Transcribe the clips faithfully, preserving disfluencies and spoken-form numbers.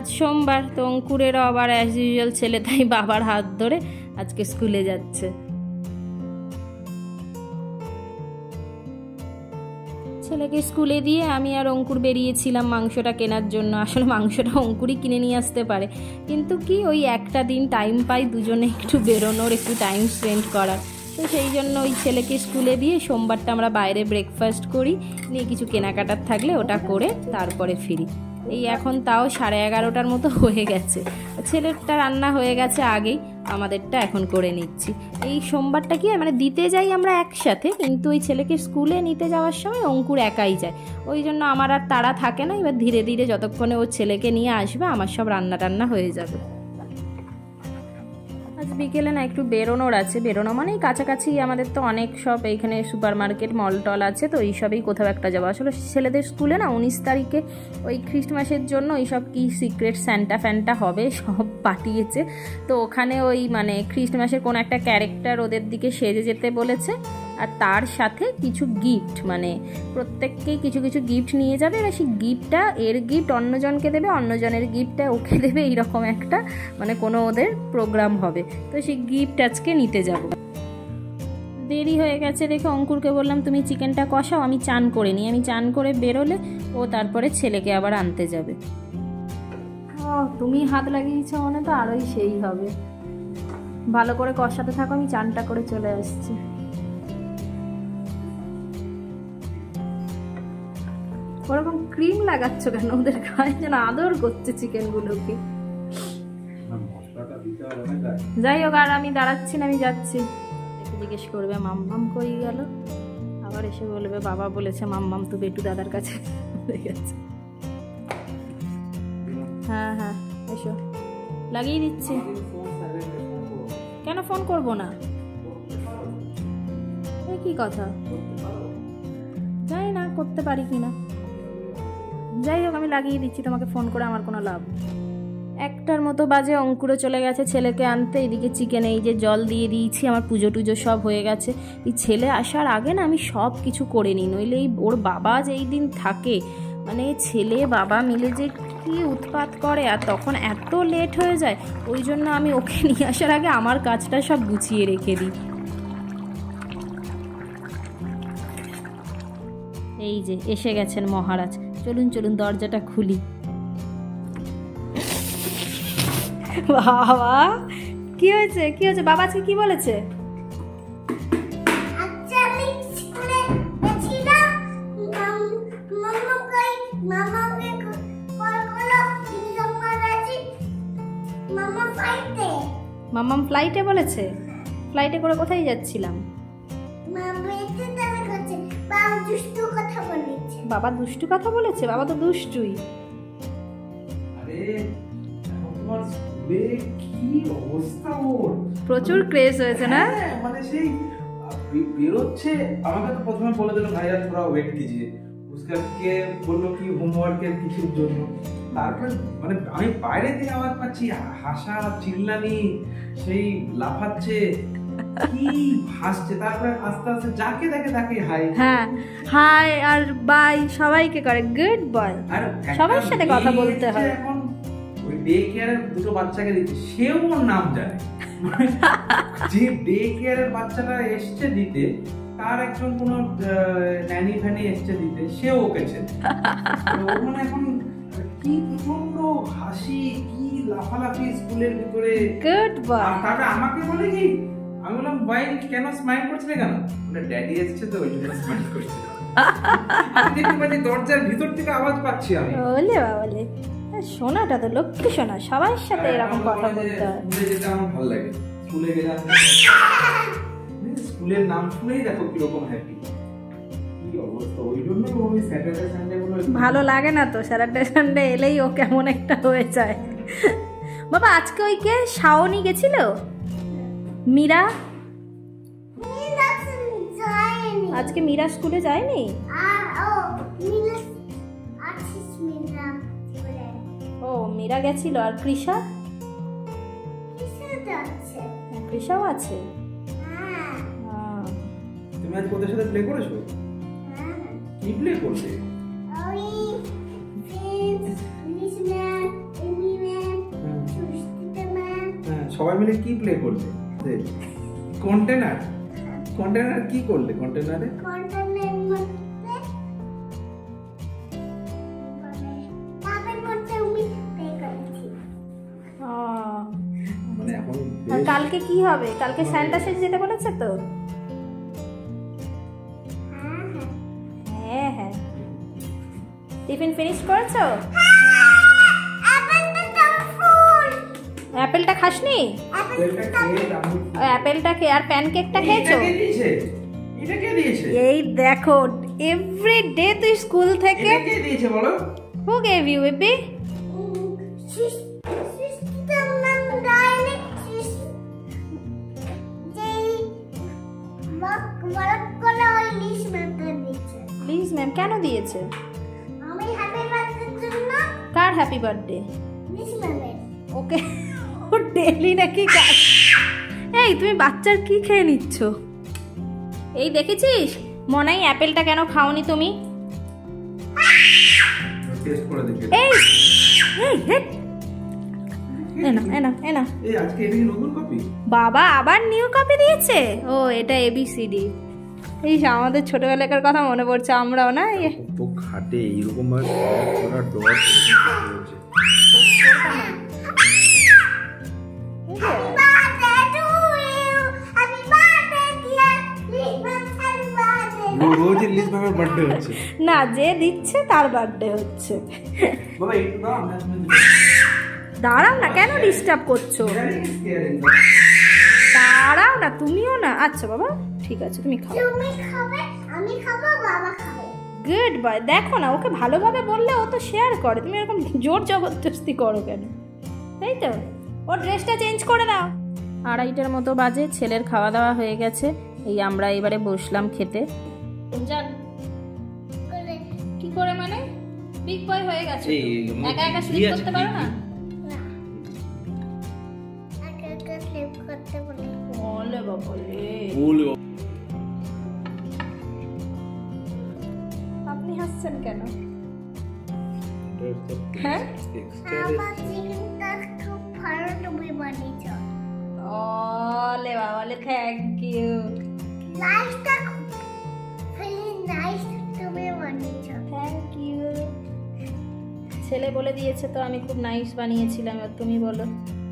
আজ সোমবার, তো অঙ্কুরেরও আবার অ্যাজ ইউজুয়াল ছেলে তাই বাবার হাত ধরে আজকে স্কুলে যাচ্ছে। ছেলেকে স্কুলে দিয়ে আমি আর অঙ্কুর বেরিয়েছিলাম মাংসটা কেনার জন্য। আসলে মাংসটা অঙ্কুরই কিনে নিয়ে আসতে পারে, কিন্তু কি ওই একটা দিন টাইম পাই দুজনে একটু বেরোনোর, একটু টাইম স্পেন্ড করার, তো সেই জন্য ওই ছেলেকে স্কুলে দিয়ে সোমবারটা আমরা বাইরে ব্রেকফাস্ট করি, নিয়ে কিছু কেনাকাটার থাকলে ওটা করে তারপরে ফিরি। এই এখন তাও সাড়ে এগারোটার মতো হয়ে গেছে। ছেলেরটা রান্না হয়ে গেছে আগেই, আমাদেরটা এখন করে নিচ্ছি। এই সোমবারটা কি মানে দিতে যাই আমরা একসাথে, কিন্তু ওই ছেলেকে স্কুলে নিতে যাওয়ার সময় অঙ্কুর একাই যায়, ওই জন্য আমার আর তাড়া থাকে না। এবার ধীরে ধীরে যতক্ষণে ও ছেলেকে নিয়ে আসবে আমার সব রান্না টান্না হয়ে যাবে। আজ বিকেলে না একটু বেরোনোর আছে, বেরোনো মানে কাছাকাছি আমাদের তো অনেক সব এইখানে সুপার মার্কেট মল টল আছে, তো এইসবেই কোথাও একটা যাবো। আসলে ছেলেদের স্কুলে না উনিশ তারিখে ওই খ্রিস্টমাসের জন্য এইসব কি সিক্রেট স্যান্টা ফ্যান্টা হবে সব পাঠিয়েছে, তো ওখানে ওই মানে খ্রিস্টমাসের কোনো একটা ক্যারেক্টার ওদের দিকে সেজে যেতে বলেছে, আর তার সাথে কিছু গিফট, মানে প্রত্যেককেই কিছু কিছু গিফট নিয়ে যাবে, এবার সেই গিফটটা এর গিফট অন্যজনকে দেবে, অন্যজনের গিফটটা ওকে দেবে, এইরকম একটা মানে কোনো ওদের প্রোগ্রাম হবে, তো সেই গিফট আজকে নিতে যাব। দেরি হয়ে গেছে দেখে অঙ্কুরকে বললাম তুমি চিকেনটা কষাও, আমি চান করে নিই, আমি চান করে বেরোলে ও তারপরে ছেলেকে আবার আনতে যাবে। ও তুমি হাত লাগিয়েছো মানে তো আরোই সেই হবে, ভালো করে কষাতে থাকো, আমি চানটা করে চলে আসছি। ওরকম ক্রিম লাগাচ্ছ কেন? ওদের গায়ে যেন আদর করছে চিকেনগুলোকে। যাই হোক, আর আমি দাঁড়াচ্ছি না, আমি যাচ্ছি। জিজ্ঞেস করবে মাম্মাম কই গেল, আবার এসে বলবে বাবা বলেছে মাম্মাম তো বেটু দাদার কাছে গেছে। হ্যাঁ হ্যাঁ এসো, লাগিয়ে দিচ্ছি। কেন ফোন করবো না? এই কি কথা, জানি না করতে পারি কিনা। যাই হোক আমি লাগিয়ে দিচ্ছি, তোমাকে ফোন করে আমার কোনো লাভ। একটার মতো বাজে, অঙ্কুরও চলে গেছে ছেলেকে আনতে। এদিকে চিকেনে এই যে জল দিয়ে দিয়েছি, আমার পুজো টুজো সব হয়ে গেছে। এই ছেলে আসার আগে না আমি সব কিছু করে নিই, নইলে এই ওর বাবা যেই দিন থাকে মানে ছেলে বাবা মিলে যে কি উৎপাত করে, আর তখন এত লেট হয়ে যায়, ওই জন্য আমি ওকে নিয়ে আসার আগে আমার কাজটা সব গুছিয়ে রেখে দিই। এই যে এসে গেছেন মহারাজ, চলুন চলুন দরজাটা খুলি। বাবা কি হয়েছে, কি হয়েছে? বাবা আজকে কি বলেছে? মাম্মাম ফ্লাইটে বলেছে? ফ্লাইটে করে কোথায় যাচ্ছিলাম? বাবা দুষ্টু কথা বলেছে? বাবা তো দুষ্টুই। প্রচুর ক্রেজ হয়েছে না? মানে সেই বেরোচ্ছে, আমাকে তো প্রথমে বলে দিল ভাইয়া থোড়া ওয়েট কিজিয়ে, উসকে বললো কি হোমওয়ার্কের কিছুর জন্য। তারপরে মানে আমি বাইরে থেকে আওয়াজ পাচ্ছি, হাসা চিল্লানি, সেই লাফাচ্ছে কি হাসছে, তারপরে আস্তে আস্তে যাকে দেখে তাকে হাই, হ্যাঁ হাই আর বাই সবাইকে করে, গুড বয়। আর সবার সাথে কথা বলতে হয়। এখন ওই ডে কেয়ারের দুটো বাচ্চাকে দিচ্ছে, সেও ওর নাম জানে। যে ডে কেয়ারের বাচ্চাটা এসছে দিতে, তার একজন কোনো ন্যানি ফ্যানি এসছে দিতে, সেও ওকে চেনে। মানে এখন কি প্রচন্ড হাসি, কি লাফালাফি স্কুলের ভিতরে, গুড বয়। তারপরে আমাকে বলে কি, আমি বললাম ভাই কেন স্মাইল করছিলে কেন? বলে ড্যাডি এসছে তো ওই জন্য স্মাইল করছি। আমি দেখতে পাচ্ছি দরজার ভিতর থেকে আওয়াজ পাচ্ছি আমি। বলে বাবলে শোনাটা তো লক্ষ্মী শোনা, সবার সাথে এরকম কথা বলতে হয়। স্কুলে যেতে আমার ভালো লাগে, স্কুলে গেলে স্কুলের নাম শুনেই দেখো কিরকম হ্যাপি, কি অবস্থা। ওই জন্য ওই স্যাটারডে সানডে গুলো ভালো লাগে না তো, স্যাটারডে সানডে এলেই ও কেমন একটা হয়ে যায়। বাবা আজকে ওই কে শাওনি গেছিল? মীরা আজকে মীরা স্কুলে যায়নি? ও মীরা গেছিল। আর কৃষা? কৃষাও আছে। তুমি আজ ওদের সাথে প্লে করেছো? কি প্লে করলে? সবাই মিলে কি প্লে করলে? কন্টেনার কন্টেনার কি করলে? কন্টেনারে কন্টেনারের মধ্যে তারপর করতে আমি প্লে করেছি। মানে এখন আর কালকে কি হবে? কালকে সান্টা সেজে যেতে বলেছে তো? হ্যাঁ হ্যাঁ। টিফিন ফিনিশ করেছো? অ্যাপেলটা খাসনি? অ্যাপেলটা খেয়ে আর প্যানকেকটা খেয়েছো? এটা কে দিয়েছে? এই দেখো এভরি ডে তুই স্কুল থেকে এটা কে দিয়েছে বলো? Who gave you baby? System নাম ডাইনি যেই মক মক কোলা লিস ম্যামটা দিয়েছে। প্লিজ ম্যাম কেন দিয়েছে? আমি হ্যাপি বার্থডে জন্য কার হ্যাপি বার্থডে? লিস ম্যামের। ওকে ও ডেলি নাকি কাজ। এই তুমি বাচ্চার কি খেয়ে নিচ্ছ? এই দেখেছিস মনাই অ্যাপেলটা কেন খাওনি তুমি? টেস্ট করে দেখি। এই এই হেট এনা এনা এনা এই আজকে এটা কি নতুন কপি? বাবা আবার নিউ কপি দিয়েছে। ও এটা এবিসিডি। এই আমাদের ছোটবেলাকার কথা মনে পড়ছে, আমরাও না তো খাটে এরকম ভাবে পুরো ডট হয়েছে। রোজ লিস ম্যামের বার্থডে হচ্ছে না, যে দিচ্ছে তার বার্থডে হচ্ছে। বাবা একটু দাও আমরা দাঁড়াও না, কেন ডিস্টার্ব করছো? দাঁড়াও না, তুমিও না। আচ্ছা বাবা ঠিক আছে তুমি খাও। তুমি খাবে, আমি খাবো, বাবা খাবে। Good boy. দেখো না ওকে ভালোভাবে বললে ও তো শেয়ার করে, তুমি এরকম জোর জবরদস্তি করো কেন? তাই তো, ও ড্রেসটা চেঞ্জ করে নাও। আড়াইটার মতো বাজে, ছেলের খাওয়া দাওয়া হয়ে গেছে। এই আমরা এবারে বসলাম খেতে। যান কি করে মানে বিগ বয় হয়ে গেছে, একা একা স্লিপ করতে পারো না? একা একা স্লিপ করতে বলে বলে বাবা রে। আপনি হাসছেন কেন? হ্যাঁ আমার চিকেনটা খুব ভালো তুমি বানিয়েছো। ওলে বাবা লে, থ্যাংক ইউ। লাইফটা খুব ভেরি নাইস তুমি বানিয়েছো। Thank you. ছেলে বলে দিয়েছে তো আমি খুব নাইস বানিয়েছিলাম, আর তুমি বলো।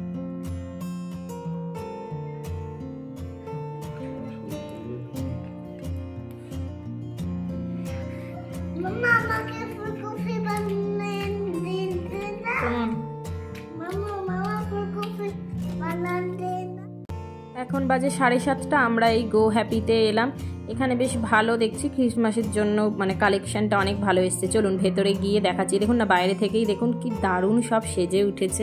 মাম্মা আমাকে ফুলকপি বানিয়ে দিন না। মাম্মা মামা ফুলকপি বানাতে না। এখন বাজে সাড়ে সাতটা, আমরা এই গো হ্যাপিতে এলাম। এখানে বেশ ভালো দেখছি ক্রিসমাসের জন্য, মানে কালেকশনটা অনেক ভালো এসছে। চলুন ভেতরে গিয়ে দেখাচ্ছি। দেখুন না বাইরে থেকেই দেখুন কি দারুণ সব সেজে উঠেছে।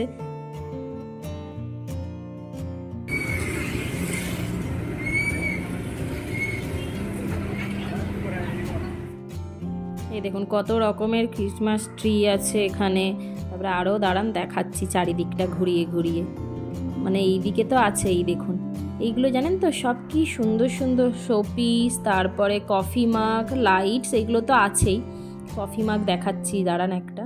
এই দেখুন কত রকমের ক্রিসমাস ট্রি আছে এখানে। তারপরে আরও দাঁড়ান দেখাচ্ছি চারিদিকটা ঘুরিয়ে ঘুরিয়ে। মানে এই দিকে তো আছেই দেখুন, এইগুলো জানেন তো সব কি সুন্দর সুন্দর শোপিস, তারপরে কফি মাগ, লাইটস, এগুলো তো আছেই। কফি মাগ দেখাচ্ছি দাঁড়ান একটা।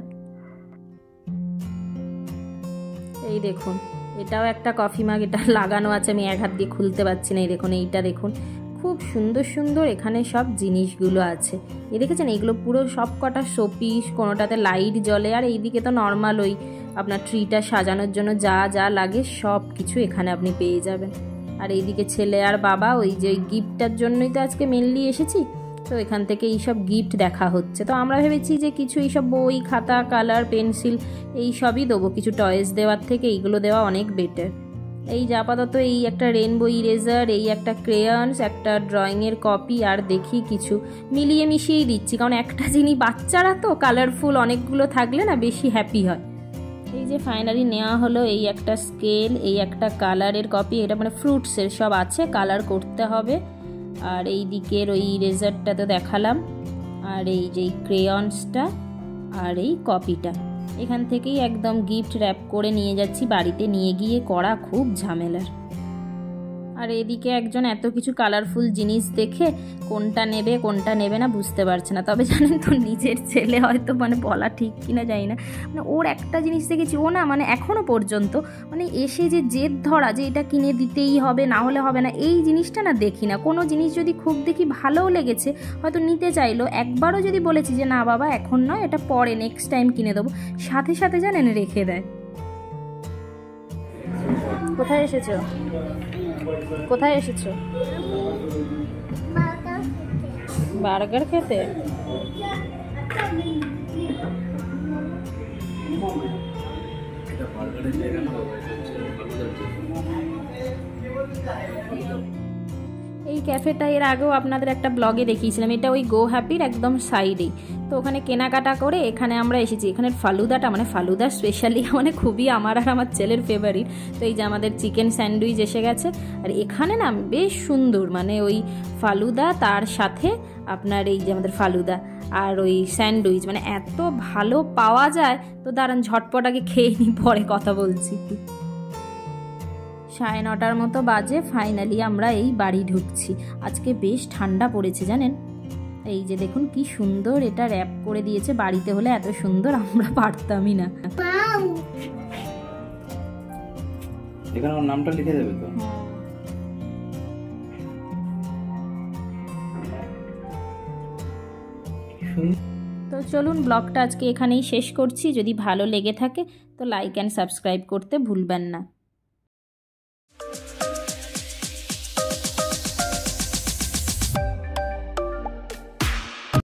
এই দেখুন এটাও একটা কফি মাগ, এটা লাগানো আছে, আমি এক হাত দিয়ে খুলতে পারছি না। এই দেখুন এইটা দেখুন খুব সুন্দর সুন্দর এখানে সব জিনিসগুলো আছে। এই দেখেছেন এইগুলো পুরো সব কটা শোপিস, কোনোটাতে লাইট জ্বলে। আর এইদিকে তো নর্মাল ওই আপনার ট্রিটা সাজানোর জন্য যা যা লাগে সব কিছু এখানে আপনি পেয়ে যাবেন। আর এইদিকে ছেলে আর বাবা ওই যে গিফটটার জন্যই তো আজকে মেনলি এসেছি, তো এখান থেকে এইসব গিফট দেখা হচ্ছে। তো আমরা ভেবেছি যে কিছু এইসব বই, খাতা, কালার, পেন্সিল এই সবই দেবো, কিছু টয়েস দেওয়ার থেকে এইগুলো দেওয়া অনেক বেটার। এই যে আপাতত এই একটা রেনবো ইরেজার, এই একটা ক্রেয়ন্স, একটা ড্রয়িংয়ের কপি, আর দেখি কিছু মিলিয়ে মিশিয়েই দিচ্ছি, কারণ একটা জিনিস বাচ্চারা তো কালারফুল অনেকগুলো থাকলে না বেশি হ্যাপি হয়। এই যে ফাইনালি নেওয়া হলো এই একটা স্কেল, এই একটা কালারের কপি, এটা মানে ফ্রুটসের সব আছে, কালার করতে হবে। আর এই দিকের ওই ইরেজারটা তো দেখালাম, আর এই যে ক্রেয়ন্সটা আর এই কপিটা এখান থেকেই একদম গিফট র্যাপ করে নিয়ে যাচ্ছি বাড়িতে। নিয়ে গিয়ে করা খুব ঝামেলার। আর এদিকে একজন এত কিছু কালারফুল জিনিস দেখে কোনটা নেবে কোনটা নেবে না বুঝতে পারছে না। তবে জানেন তো, নিজের ছেলে হয়তো মানে বলা ঠিক কিনা জানি না, মানে ওর একটা জিনিস দেখেছি, ও না মানে এখনও পর্যন্ত মানে এসে যে জেদ ধরা যে এটা কিনে দিতেই হবে, না হলে হবে না, এই জিনিসটা না দেখি না। কোনো জিনিস যদি খুব দেখি ভালোও লেগেছে, হয়তো নিতে চাইলো, একবারও যদি বলেছি যে না বাবা এখন নয়, এটা পরে নেক্সট টাইম কিনে দেবো, সাথে সাথে জানেন রেখে দেয়। কোথায় এসেছো? কোথায় এসেছো? বার্গার খেতে। এই ক্যাফেটা এর আগেও আপনাদের একটা ব্লগে দেখিয়েছিলাম, এটা ওই গো হ্যাপির একদম সাইডেই। তো ওখানে কেনাকাটা করে এখানে আমরা এসেছি। এখানের ফালুদাটা মানে ফালুদা স্পেশালি মানে খুবই আমার আর আমার ছেলের ফেভারিট। তো এই যে আমাদের চিকেন স্যান্ডউইচ এসে গেছে, আর এখানে না বেশ সুন্দর মানে ওই ফালুদা তার সাথে আপনার এই যে আমাদের ফালুদা আর ওই স্যান্ডউইচ মানে এত ভালো পাওয়া যায়। তো দাঁড়ান ঝটপট আগে খেয়ে নিই, পরে কথা বলছি। সাড়ে নটার মতো বাজে, ফাইনালি আমরা এই বাড়ি ঢুকছি। আজকে বেশ ঠান্ডা পড়েছে জানেন। এই যে দেখুন কি সুন্দর এটা র্যাপ করে দিয়েছে, বাড়িতে হলে এত সুন্দর আমরা পারতামই না। এখানে ওর নামটা লিখে দেবে তো। তো চলুন ব্লগটা আজকে এখানেই শেষ করছি। যদি ভালো লেগে থাকে তো লাইক অ্যান্ড সাবস্ক্রাইব করতে ভুলবেন না।